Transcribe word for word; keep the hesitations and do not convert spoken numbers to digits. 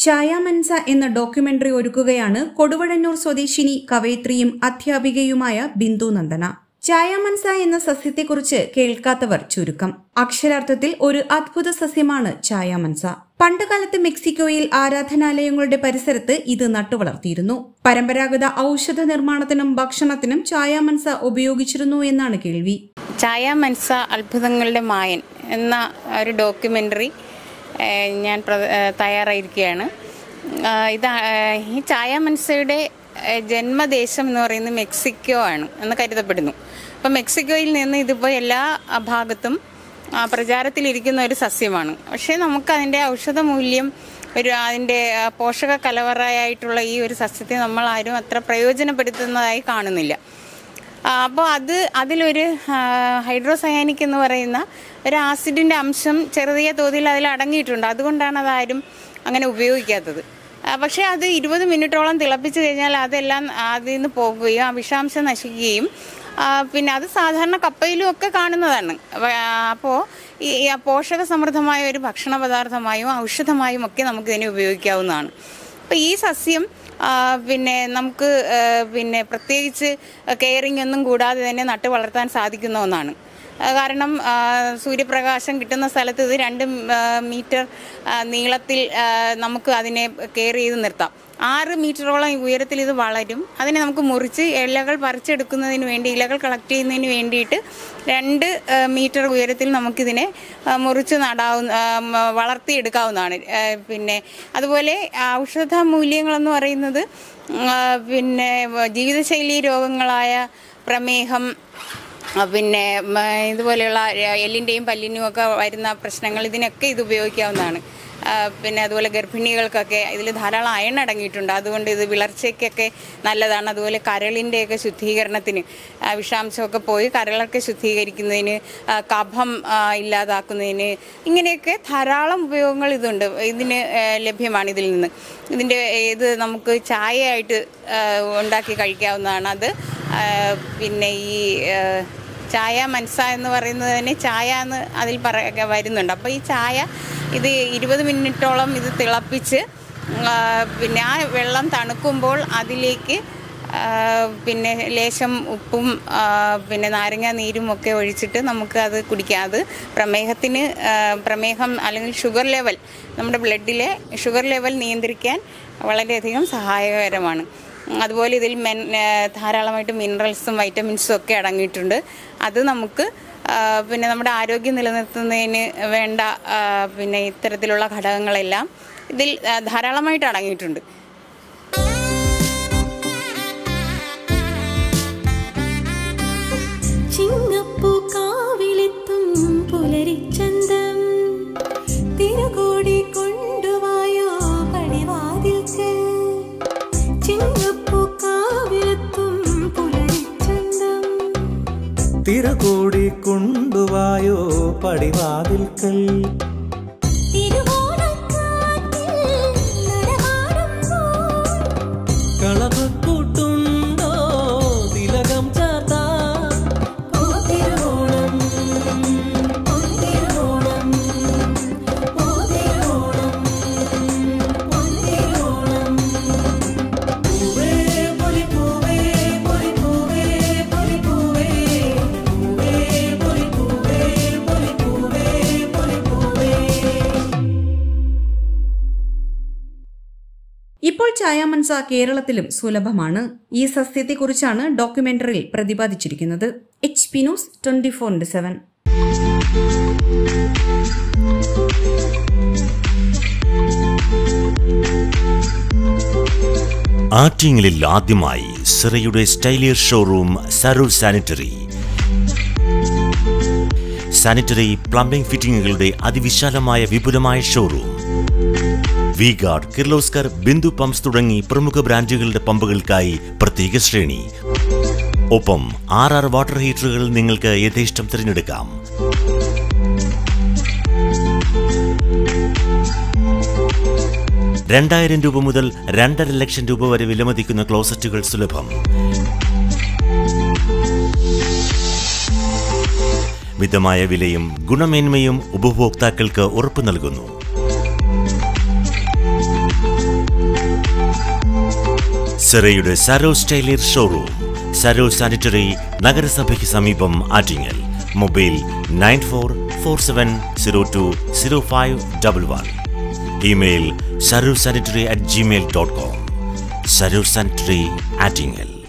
ചായ മൻസ എന്ന ഡോക്യുമെന്ററി ഒരുക്കുകയാണ് കൊടുവഴന്നൂർ സ്വദേശിനി കവയിത്രിയും അധ്യാപികയുമായ ബിന്ദു നന്ദന. ചായ മൻസ എന്ന സസ്യത്തെക്കുറിച്ച് കേൾക്കാത്തവർ ചുരുക്കം. അക്ഷരാർത്ഥത്തിൽ ഒരു അദ്ഭുത സസ്യമാണ് ചായ മൻസ. പണ്ടുകാലത്ത് മെക്സിക്കോയിൽ ആരാധനാലയങ്ങളുടെ പരിസരത്ത് ഇത് നട്ടുവളർത്തിയിരുന്നു. പരമ്പരാഗത ഔഷധ നിർമ്മാണത്തിനും ഭക്ഷണത്തിനും ചായ മൻസ ഉപയോഗിച്ചിരുന്നു എന്നാണ് കേൾവി. ചായ മൻസ അത്ഭുതങ്ങളുടെ മായൻ എന്ന ഒരു ഡോക്യുമെന്ററി ഞാൻ തയ്യാറായിരിക്കുകയാണ്. ഇത് ഈ ചായ മൻസയുടെ ജന്മദേശം എന്ന് പറയുന്നത് മെക്സിക്കോ ആണ് എന്ന് കരുതപ്പെടുന്നു. അപ്പം മെക്സിക്കോയിൽ നിന്ന് ഇതിപ്പോൾ എല്ലാ ഭാഗത്തും പ്രചാരത്തിലിരിക്കുന്ന ഒരു സസ്യമാണ്. പക്ഷേ നമുക്കതിൻ്റെ ഔഷധ മൂല്യം, ഒരു അതിൻ്റെ പോഷക കലവറയായിട്ടുള്ള ഈ ഒരു സസ്യത്തെ നമ്മൾ ആരും അത്ര പ്രയോജനപ്പെടുത്തുന്നതായി കാണുന്നില്ല. അപ്പോൾ അത് അതിലൊരു ഹൈഡ്രോസയാനിക് എന്ന് പറയുന്ന ഒരു ആസിഡിൻ്റെ അംശം ചെറിയ തോതിൽ അതിൽ അടങ്ങിയിട്ടുണ്ട്. അതുകൊണ്ടാണ് അതാരും അങ്ങനെ ഉപയോഗിക്കാത്തത്. പക്ഷേ അത് ഇരുപത് മിനിറ്റോളം തിളപ്പിച്ച് കഴിഞ്ഞാൽ അതെല്ലാം അതിൽ നിന്ന് പോകുകയും ആ വിഷാംശം നശിക്കുകയും പിന്നെ അത് സാധാരണ കപ്പയിലും ഒക്കെ കാണുന്നതാണ്. അപ്പോൾ ഈ പോഷക സമൃദ്ധമായ ഒരു ഭക്ഷണ പദാർത്ഥമായും ഔഷധമായും ഒക്കെ നമുക്കിതിനെ ഉപയോഗിക്കാവുന്നതാണ്. അപ്പോൾ ഈ സസ്യം പിന്നെ നമുക്ക് പിന്നെ പ്രത്യേകിച്ച് കെയറിങ് ഒന്നും കൂടാതെ തന്നെ നട്ട് വളർത്താൻ സാധിക്കുന്ന ഒന്നാണ്. കാരണം സൂര്യപ്രകാശം കിട്ടുന്ന സ്ഥലത്ത് ഇത് രണ്ട് മീറ്റർ നീളത്തിൽ നമുക്ക് അതിനെ കെയർ ചെയ്ത് നിർത്താം. ആറ് മീറ്ററോളം ഉയരത്തിൽ ഇത് വളരും. അതിനെ നമുക്ക് മുറിച്ച് ഇലകൾ പറിച്ചെടുക്കുന്നതിന് വേണ്ടി, ഇലകൾ കളക്ട് ചെയ്യുന്നതിന് വേണ്ടിയിട്ട് രണ്ട് മീറ്റർ ഉയരത്തിൽ നമുക്കിതിനെ മുറിച്ച് നടാവുന്ന വളർത്തിയെടുക്കാവുന്നതാണ്. പിന്നെ അതുപോലെ ഔഷധ മൂല്യങ്ങളെന്ന് പറയുന്നത് പിന്നെ ജീവിതശൈലി രോഗങ്ങളായ പ്രമേഹം, പിന്നെ ഇതുപോലെയുള്ള എല്ലിൻ്റെയും പല്ലിനും ഒക്കെ വരുന്ന പ്രശ്നങ്ങൾ, ഇതിനൊക്കെ ഇത് ഉപയോഗിക്കാവുന്നതാണ്. പിന്നെ അതുപോലെ ഗർഭിണികൾക്കൊക്കെ ഇതിൽ ധാരാളം അയൺ അടങ്ങിയിട്ടുണ്ട്. അതുകൊണ്ട് ഇത് വിളർച്ചയ്ക്കൊക്കെ നല്ലതാണ്. അതുപോലെ കരളിൻ്റെയൊക്കെ ശുദ്ധീകരണത്തിന്, വിഷാംശമൊക്കെ പോയി കരളൊക്കെ ശുദ്ധീകരിക്കുന്നതിന്, കഫം ഇല്ലാതാക്കുന്നതിന്, ഇങ്ങനെയൊക്കെ ധാരാളം ഉപയോഗങ്ങൾ ഇതുണ്ട്, ഇതിന് ലഭ്യമാണ് ഇതിൽ നിന്ന്. ഇതിൻ്റെ ഇത് നമുക്ക് ചായയായിട്ട് ഉണ്ടാക്കി കഴിക്കാവുന്നതാണ്. അത് പിന്നെ ഈ ചായ മൻസ എന്ന് പറയുന്നത് തന്നെ ചായ എന്ന് അതിൽ പറ വരുന്നുണ്ട്. അപ്പോൾ ഈ ചായ ഇത് ഇരുപത് മിനിറ്റോളം ഇത് തിളപ്പിച്ച് പിന്നെ ആ വെള്ളം തണുക്കുമ്പോൾ അതിലേക്ക് പിന്നെ ലേശം ഉപ്പും പിന്നെ നാരങ്ങ നീരും ഒക്കെ ഒഴിച്ചിട്ട് നമുക്ക് അത് കുടിക്കാം. അത് പ്രമേഹത്തിന്, പ്രമേഹം അല്ലെങ്കിൽ ഷുഗർ ലെവൽ, നമ്മുടെ ബ്ലഡിലെ ഷുഗർ ലെവൽ നിയന്ത്രിക്കാൻ വളരെയധികം സഹായകരമാണ്. അതുപോലെ ഇതിൽ മെൻ ധാരാളമായിട്ട് മിനറൽസും വൈറ്റമിൻസും ഒക്കെ അടങ്ങിയിട്ടുണ്ട്. അത് നമുക്ക് പിന്നെ നമ്മുടെ ആരോഗ്യം നിലനിർത്തുന്നതിന് വേണ്ട പിന്നെ ഇത്തരത്തിലുള്ള ഘടകങ്ങളെല്ലാം ഇതിൽ ധാരാളമായിട്ട് അടങ്ങിയിട്ടുണ്ട്. തിരുകൂടി കൊണ്ടുവായോ പടിവാതിൽക്കൽ, കളഭക്കൂട്ടുണ്ടോ തിലകം ചാർത്താ, ഇപ്പോൾ ചായ മൻസ കേരളത്തിലും സുലഭമാണ്. ഈ സസ്യത്തെക്കുറിച്ചാണ് ഡോക്യുമെന്ററിയിൽ പ്രതിപാദിച്ചിരിക്കുന്നത്. H P news twenty four into seven. ആറ്റിങ്ങലിൽ ആദ്യമായി സിറയുടെ സ്റ്റൈലിയർ showroom Saroor sanitary. Sanitary plumbing ഫിറ്റിംഗുകളുടെ അതിവിശാലമായ വിപുലമായ showroom. V Guard, Kirloskar, Bindu pumps തുടങ്ങി പ്രമുഖ ബ്രാൻഡുകളുടെ പമ്പുകൾക്കായി പ്രത്യേക ശ്രേണി. ഒപ്പം ആർ ആർ വാട്ടർ ഹീറ്ററുകൾ നിങ്ങൾക്ക് യഥേഷ്ടം തിരഞ്ഞെടുക്കാം. രണ്ടായിരം രൂപ മുതൽ രണ്ടര ലക്ഷം രൂപ വരെ വിലമതിക്കുന്ന ക്ലോസറ്റുകൾ സുലഭം. മിതമായ വിലയും ഗുണമേന്മയും ഉപഭോക്താക്കൾക്ക് ഉറപ്പു നൽകുന്നു. സെറയുടെ Saros tiler showroom, Saros sanitary, നഗരസഭയ്ക്ക് സമീപം, Attingal. Mobile nine four four seven zero two zero five double one. Email Saros sanitary at Gmail dot com. Saros sanitary, Attingal.